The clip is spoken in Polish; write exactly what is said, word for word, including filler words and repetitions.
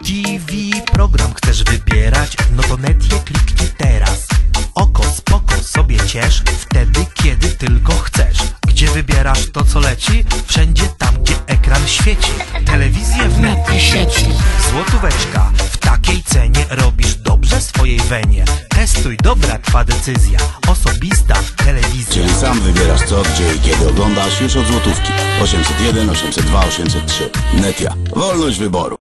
T V program chcesz wybierać? No to Netie kliknij teraz. Oko spoko sobie ciesz, wtedy kiedy tylko chcesz. Gdzie wybierasz to co leci? Wszędzie tam gdzie ekran świeci. Telewizję w Netie sieci. Złotóweczka, w takiej cenie robisz dobrze swojej wenie. Testuj, dobra twa decyzja. Osobista telewizja. Czyli sam wybierasz co, gdzie i kiedy oglądasz już od złotówki. osiemset jeden, osiemset dwa, osiemset trzy. Netia. Wolność wyboru.